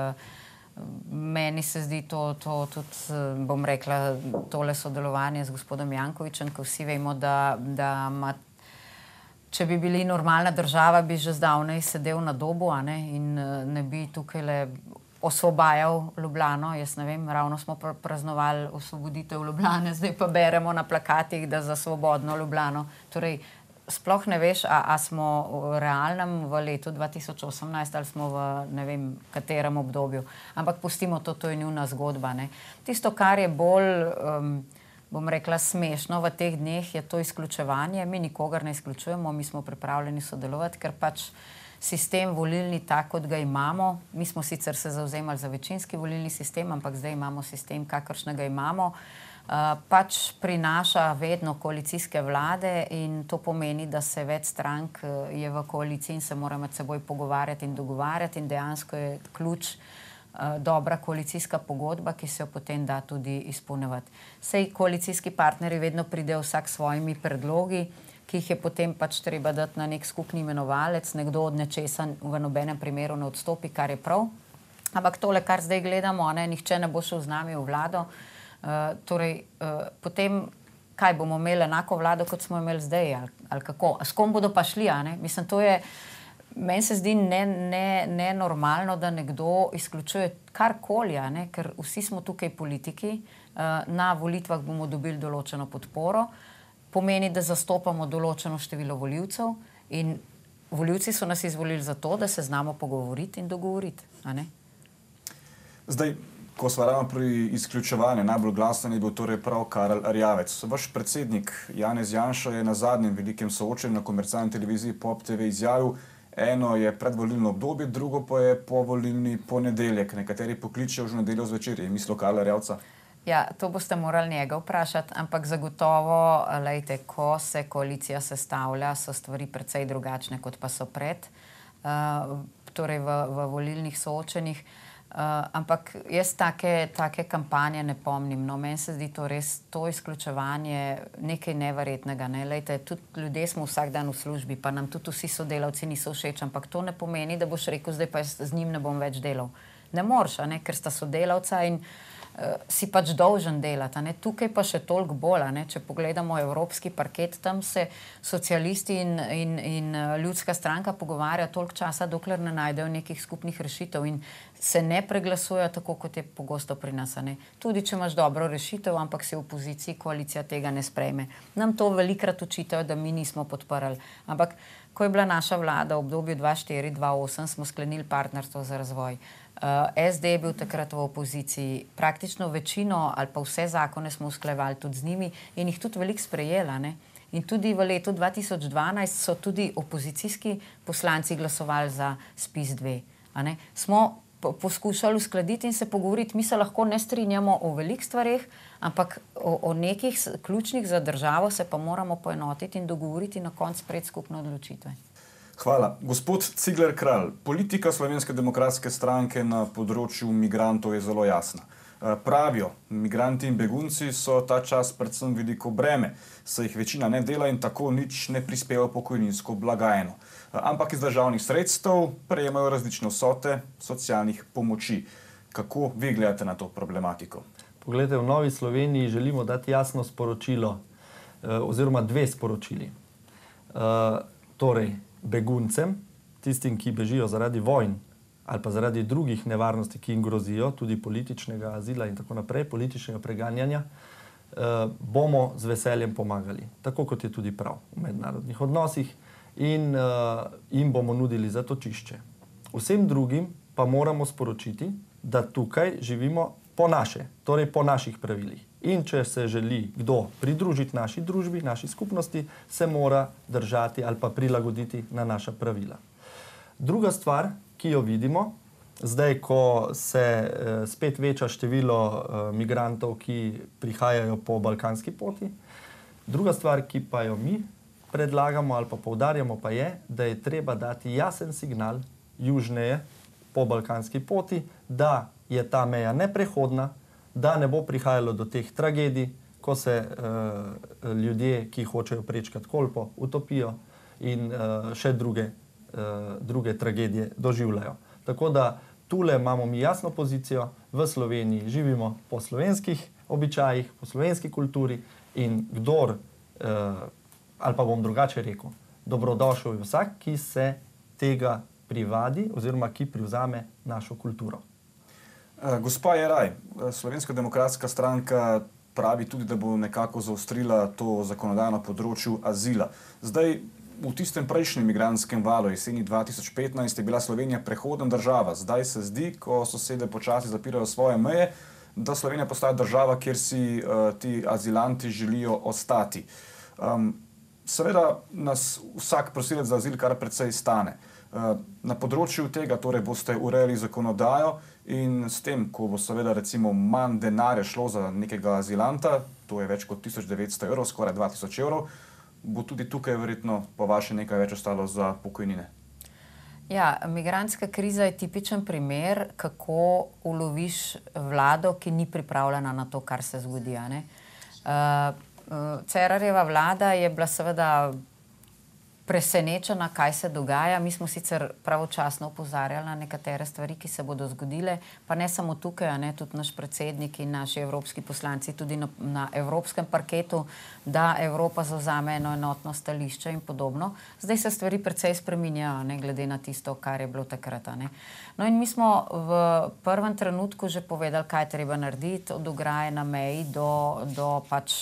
Uh, meni se zdi to, to tudi, bom rekla, tole sodelovanje z gospodom Jankovićem, ko vsi vemo, da, da ima, če bi bili normalna država, bi že zdavnej sedel na Dobu, a ne, in uh, ne bi tukaj le osvobajal Ljubljano. Jaz ne vem, ravno smo pr praznovali osvoboditev Ljubljane, zdaj pa beremo na plakatih, da za svobodno Ljubljano. Torej, sploh ne veš, a, a smo v realnem v letu dva tisoč osemnajst ali smo v ne vem katerem obdobju. Ampak pustimo to, to je njuna zgodba, ne. Tisto, kar je bolj, um, bom rekla, smešno v teh dneh, je to izključevanje. Mi nikogar ne izključujemo, mi smo pripravljeni sodelovati, ker pač sistem volilni tak, kot ga imamo. Mi smo sicer se zavzemali za večinski volilni sistem, ampak zdaj imamo sistem, kakršnega imamo. Uh, pač prinaša vedno koalicijske vlade in to pomeni, da se več strank uh, je v koaliciji in se mora med seboj pogovarjati in dogovarjati in dejansko je ključ uh, dobra koalicijska pogodba, ki se jo potem da tudi izpolnjevati. Sej koalicijski partnerji vedno pridejo vsak s svojimi predlogi, ki jih je potem pač treba dati na nek skupni imenovalec, nekdo od nečesa v nobenem primeru ne odstopi, kar je prav. Ampak tole, kar zdaj gledamo, ne, nihče ne bo šel z nami v vlado, uh, torej uh, potem, kaj bomo imeli enako vlado, kot smo imeli zdaj, ali, ali kako, s kom bodo pa šli, a ne? Mislim, to je, meni se zdi nenormalno, ne, ne da nekdo izključuje karkoli, a ne, ker vsi smo tukaj politiki, uh, na volitvah bomo dobili določeno podporo, pomeni, da zastopamo določeno število volivcev in volivci so nas izvolili za to, da se znamo pogovoriti in dogovoriti, a ne? Zdaj, ko smo ravno pri izključevanju, najbolj glasen je bil torej prav Karel Erjavec. Vaš predsednik Janez Janša je na zadnjem velikem soočenju na komercialni televiziji Pop T V izjavil, eno je predvolilno obdobje, drugo pa je povolilni ponedeljek. Nekateri pokličejo že nedeljo zvečer. Je mislil Karla Erjavca? Ja, to boste morali njega vprašati, ampak zagotovo, lejte, ko se koalicija sestavlja, so stvari precej drugačne, kot pa so pred, uh, torej v, v volilnih soočenjih. Uh, ampak jaz take, take kampanje ne pomnim. No, meni se zdi to res, to izključevanje nekaj neverjetnega. Ne? Lejte, tudi ljudje smo vsak dan v službi, pa nam tudi vsi sodelavci niso všeč, ampak to ne pomeni, da boš rekel, zdaj pa jaz z njim ne bom več delal. Ne moreš, a ne? Ker sta sodelavca in Uh, si pač dolžen delati. Ne? Tukaj pa še toliko bolj. Ne? Če pogledamo evropski parket, tam se socialisti in, in, in ljudska stranka pogovarja toliko časa, dokler ne najdejo nekih skupnih rešitev in se ne preglasujejo tako, kot je pogosto pri nas. Ne? Tudi če imaš dobro rešitev, ampak si v opoziciji, koalicija tega ne sprejme. Nam to velikrat očitajo, da mi nismo podprli. Ampak ko je bila naša vlada v obdobju dva štiri dva osem, smo sklenili partnerstvo za razvoj. Uh, S D je bil takrat v opoziciji, praktično večino ali pa vse zakone smo usklajevali tudi z njimi in jih tudi veliko sprejela, ne? In tudi v letu dva tisoč dvanajst so tudi opozicijski poslanci glasovali za spis dve. A ne? Smo poskušali uskladiti in se pogovoriti. Mi se lahko ne strinjamo o velikih stvareh, ampak o, o nekih ključnih za državo se pa moramo poenotiti in dogovoriti na koncu sprejeti skupne odločitve. Hvala. Gospod Cigler Kralj, politika Slovenske demokratske stranke na področju migrantov je zelo jasna. Pravijo, migranti in begunci so ta čas predvsem veliko breme, saj jih večina ne dela in tako nič ne prispeva v pokojninsko blagajno. Ampak iz državnih sredstev prejemajo različne vsote socialnih pomoči. Kako vi gledate na to problematiko? Poglejte, v Novi Sloveniji želimo dati jasno sporočilo, oziroma dve sporočili. Torej, beguncem, tistim, ki bežijo zaradi vojn ali pa zaradi drugih nevarnosti, ki jim grozijo, tudi političnega azila in tako naprej, političnega preganjanja, bomo z veseljem pomagali, tako kot je tudi prav v mednarodnih odnosih, in jim bomo nudili zatočišče. Vsem drugim pa moramo sporočiti, da tukaj živimo po naše, torej po naših pravilih. In če se želi kdo pridružiti naši družbi, naši skupnosti, se mora držati ali pa prilagoditi na naša pravila. Druga stvar, ki jo vidimo, zdaj, ko se eh, spet veča število eh, migrantov, ki prihajajo po balkanski poti, druga stvar, ki pa jo mi predlagamo ali pa poudarjamo, pa je, da je treba dati jasen signal južneje po balkanski poti, da je ta meja neprehodna, da ne bo prihajalo do teh tragedij, ko se uh, ljudje, ki hočejo prečkati Kolpo, utopijo in uh, še druge, uh, druge tragedije doživljajo. Tako da tule imamo mi jasno pozicijo, v Sloveniji živimo po slovenskih običajih, po slovenski kulturi in kdor, uh, ali pa bom drugače rekel, dobrodošel je vsak, ki se tega privadi oziroma ki privzame našo kulturo. Gospa Jeraj, Slovenska demokratska stranka pravi tudi, da bo nekako zaostrila to zakonodajno področju azila. Zdaj, v tistem prejšnjem migrantskem valu, jeseni dva tisoč petnajst, je bila Slovenija prehodna država. Zdaj se zdi, ko sosede počasi zapirajo svoje meje, da Slovenija postaja država, kjer si uh, ti azilanti želijo ostati. Um, seveda nas vsak prosilec za azil kar precej stane. Uh, na področju tega torej boste urejali zakonodajo in s tem, ko bo seveda recimo manj denarja šlo za nekega azilanta, to je več kot tisoč devetsto evrov, skoraj dva tisoč evrov, bo tudi tukaj verjetno po vaše nekaj več ostalo za pokojnine. Ja, migrantska kriza je tipičen primer, kako uloviš vlado, ki ni pripravljena na to, kar se zgodi. A ne? Uh, uh, Cerarjeva vlada je bila seveda presenečena, kaj se dogaja. Mi smo sicer pravočasno opozarjali na nekatere stvari, ki se bodo zgodile, pa ne samo tukaj, a ne, tudi naš predsednik in naši evropski poslanci tudi na, na evropskem parketu, da Evropa zavzame eno enotno stališče in podobno. Zdaj se stvari precej spreminjajo, ne, glede na tisto, kar je bilo takrat. A ne. No in mi smo v prvem trenutku že povedali, kaj treba narediti, od ograje na meji do, do pač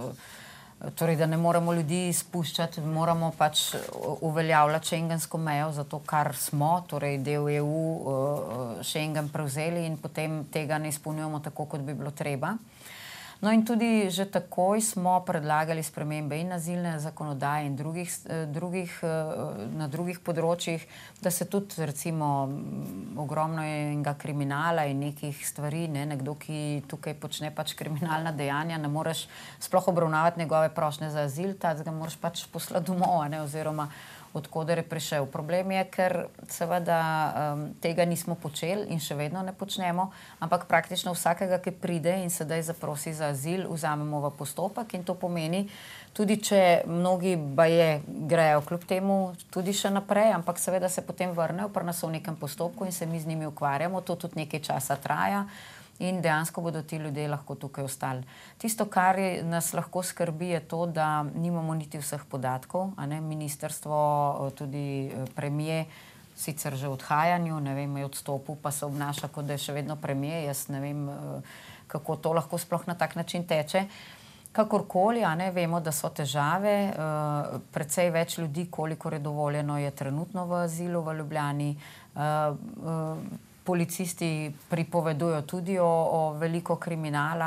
torej, da ne moramo ljudi spuščati, moramo pač uveljavljati šengensko mejo za to, kar smo, torej del E U, Schengen prevzeli in potem tega ne izpolnjujemo tako, kot bi bilo treba. No in tudi že takoj smo predlagali spremembe in azilne zakonodaje in drugih, drugih, na drugih področjih, da se tudi recimo ogromno enega kriminala in nekih stvari, ne, nekdo, ki tukaj počne pač kriminalna dejanja, ne moreš sploh obravnavati njegove prošnje za azil, tega moraš pač poslati domov, ne, oziroma odkoder je prišel. Problem je, ker seveda um, tega nismo počeli in še vedno ne počnemo, ampak praktično vsakega, ki pride in sedaj zaprosi za azil, vzamemo v postopek in to pomeni, tudi če mnogi baje grejo kljub temu tudi še naprej, ampak seveda se potem vrnejo, pri nas v nekem postopku in se mi z njimi ukvarjamo, to tudi nekaj časa traja. In dejansko bodo ti ljudje lahko tukaj ostali. Tisto, kar je, nas lahko skrbi, je to, da nimamo niti vseh podatkov. A ne? Ministrstvo, tudi premier, sicer že v odhajanju, ne vem, je odstopil, pa se obnaša, kot da je še vedno premier. Jaz ne vem, kako to lahko sploh na tak način teče. Kakorkoli, a ne, vemo, da so težave. Uh, precej več ljudi, kolikor je dovoljeno, je trenutno v azilu v Ljubljani. Uh, uh, Policisti pripovedujo tudi o, o veliko kriminala,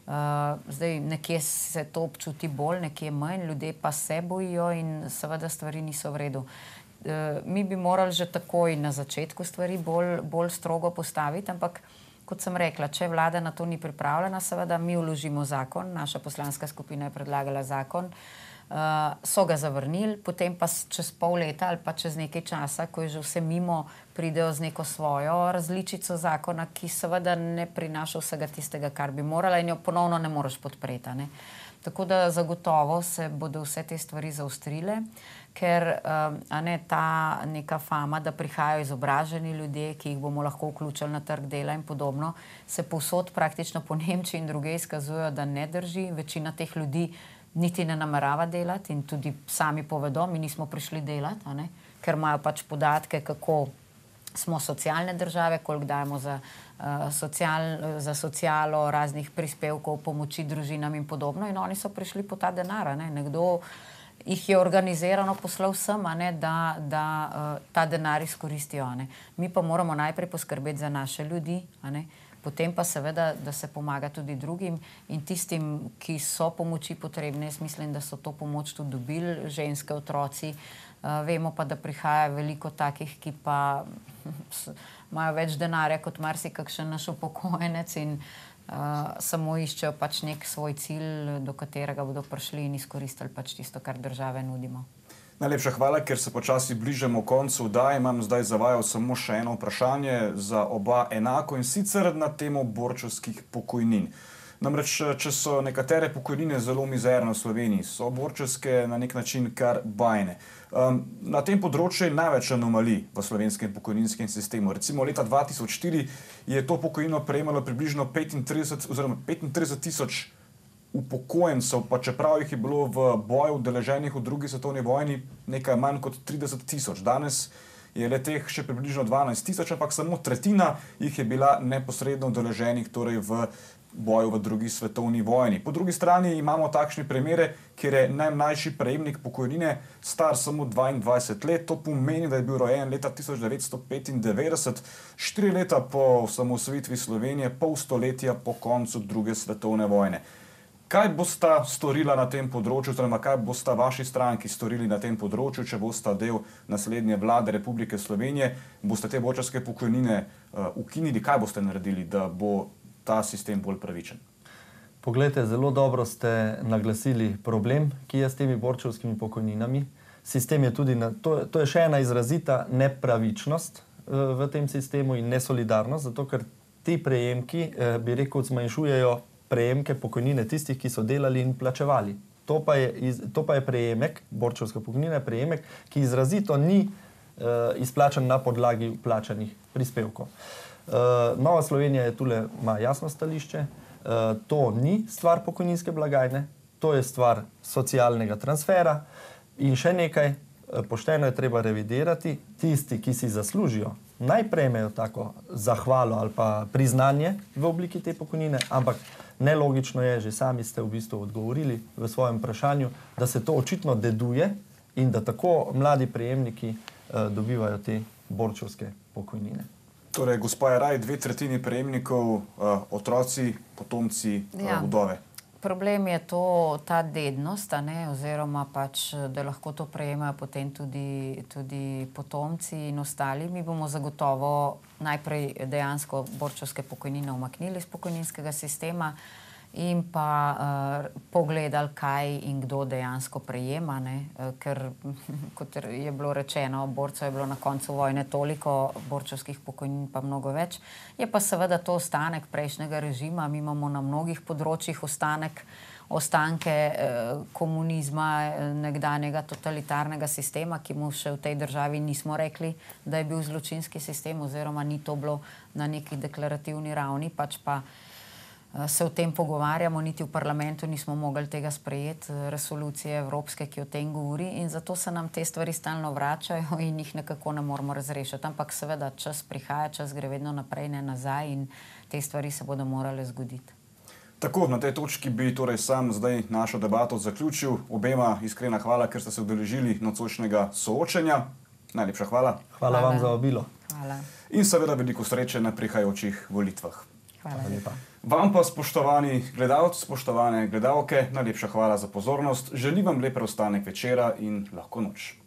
Uh, zdaj, nekje se to občuti bolj, nekje manj, ljudje pa se bojijo in seveda stvari niso v redu. Uh, mi bi morali že takoj na začetku stvari bolj, bolj strogo postaviti, ampak kot sem rekla, če vlada na to ni pripravljena, seveda mi vložimo zakon, naša poslanska skupina je predlagala zakon, uh, so ga zavrnili, potem pa čez pol leta ali pa čez nekaj časa, ko je že vse mimo, pridejo z neko svojo različico zakona, ki seveda ne prinaša vsega tistega, kar bi morala in jo ponovno ne moreš podpreti. Ne? Tako da zagotovo se bodo vse te stvari zaostrile, ker um, a ne, ta neka fama, da prihajajo izobraženi ljudje, ki jih bomo lahko vključili na trg dela in podobno, se povsod praktično po Nemčiji in druge izkazujejo, da ne drži. Večina teh ljudi niti ne namerava delati in tudi sami povedo, mi nismo prišli delati, a ne, ker imajo pač podatke, kako smo socialne države, koliko dajemo za, uh, social, za socialo, raznih prispevkov, pomoči družinam in podobno in oni so prišli po ta denar. Ne. Nekdo jih je organizirano poslal sem, a ne, da, da uh, ta denar izkoristijo. A ne. Mi pa moramo najprej poskrbeti za naše ljudi, a ne. Potem pa seveda, da se pomaga tudi drugim in tistim, ki so pomoči potrebne. Jaz mislim, da so to pomoč tudi dobili, ženske, otroci. Uh, vemo pa, da prihaja veliko takih, ki pa imajo več denarja kot marsikakšen naš upokojenec in uh, samo iščejo pač nek svoj cilj, do katerega bodo prišli in izkoristili pač tisto, kar države nudimo. Najlepša hvala, ker se počasi bližamo koncu vdaje. Imam zdaj za vaju samo še eno vprašanje za oba enako in sicer na temo borčevskih pokojnin. Namreč, če so nekatere pokojnine zelo mizerne v Sloveniji, so borčevske na nek način kar bajne. Um, na tem področju je največ anomalij v slovenskem pokojninskem sistemu. Recimo leta dva tisoč štiri je to pokojnino prejemalo približno petintrideset oziroma petintrideset tisoč upokojencev, pa čeprav jih je bilo v boju udeleženih v drugi svetovni vojni nekaj manj kot trideset tisoč. Danes je le teh še približno dvanajst tisoč, ampak samo tretjina jih je bila neposredno udeleženih, torej v boju v drugi svetovni vojni. Po drugi strani imamo takšne primere, kjer je najmlajši prejemnik pokojnine star samo dvaindvajset let. To pomeni, da je bil rojen leta tisoč devetsto petindevetdeset, štiri leta po osamosvojitvi Slovenije, pol stoletja po koncu druge svetovne vojne. Kaj bosta storila na tem področju, oziroma kaj bosta vaši stranki storili na tem področju, če bosta del naslednje vlade Republike Slovenije? Boste te borčevske pokojnine uh, ukinili? Kaj boste naredili, da bo ta sistem bolj pravičen? Poglejte, zelo dobro ste naglasili problem, ki je s temi borčevskimi pokojninami. Sistem je tudi, na, to, to je še ena izrazita nepravičnost uh, v tem sistemu in nesolidarnost, zato ker ti prejemki, uh, bi rekel, zmanjšujejo prejemke pokojnine tistih, ki so delali in plačevali. To pa je, iz, to pa je prejemek, borčevska pokojnina je prejemek, ki izrazito ni uh, izplačan na podlagi plačanih prispevkov. Uh, Nova Slovenija je tule, ima jasno stališče, uh, to ni stvar pokojninske blagajne, to je stvar socialnega transfera in še nekaj, uh, pošteno je treba revidirati, tisti, ki si zaslužijo, naj prejmejo tako zahvalo ali pa priznanje v obliki te pokojnine, ampak nelogično je, že sami ste v bistvu odgovorili v svojem vprašanju, da se to očitno deduje in da tako mladi prejemniki uh, dobivajo te borčevske pokojnine. Torej, gospa Jeraj, dve tretjini prejemnikov, uh, otroci, potomci, Ja. uh, vdove. Problem je to, ta dednost, a ne, oziroma pač, da lahko to prejemajo potem tudi, tudi potomci in ostali. Mi bomo zagotovo najprej dejansko borčevske pokojnine umaknili iz pokojninskega sistema in pa uh, pogledali, kaj in kdo dejansko prejema, ne, ker, kot je bilo rečeno, borcev je bilo na koncu vojne toliko, borčevskih pokojnin pa mnogo več. Je pa seveda to ostanek prejšnjega režima, mi imamo na mnogih področjih ostanek, ostanke eh, komunizma, nekdanjega totalitarnega sistema, ki mu še v tej državi nismo rekli, da je bil zločinski sistem oziroma ni to bilo na neki deklarativni ravni, pač pa se o tem pogovarjamo, niti v parlamentu nismo mogli tega sprejeti, resolucije evropske, ki o tem govori in zato se nam te stvari stalno vračajo in jih nekako ne moramo razrešiti. Ampak seveda čas prihaja, čas gre vedno naprej, ne nazaj in te stvari se bodo morale zgoditi. Tako, na tej točki bi torej sam zdaj našo debato zaključil. Obema iskrena hvala, ker ste se udeležili nocojšnjega soočenja. Najlepša hvala. Hvala, Hvala. vam za vabilo. Hvala. In seveda veliko sreče na prihajajočih volitvah. Hvala. Hvala lepa. Vam pa, spoštovani gledalci, spoštovane gledalke, najlepša hvala za pozornost. Želim vam lep preostanek večera in lahko noč.